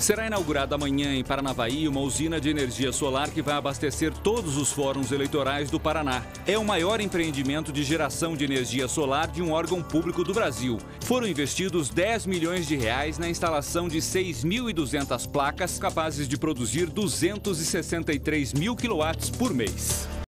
Será inaugurada amanhã em Paranavaí uma usina de energia solar que vai abastecer todos os fóruns eleitorais do Paraná. É o maior empreendimento de geração de energia solar de um órgão público do Brasil. Foram investidos R$10 milhões na instalação de 6.200 placas capazes de produzir 263 mil quilowatts por mês.